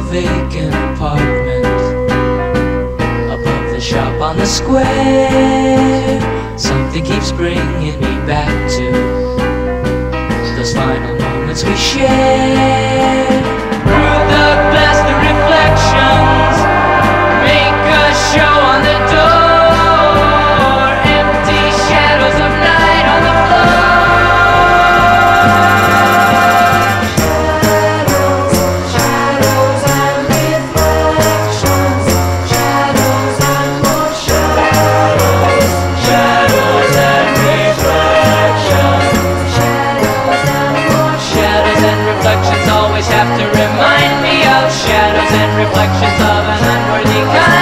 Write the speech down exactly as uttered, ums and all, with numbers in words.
vacant apartment above the shop on the square. Something keeps bringing me back to those final moments we shared. Through the glass, the reflections make a show on the door. Empty shadows of night on the floor. Have to remind me of shadows and reflections of an unworthy kind.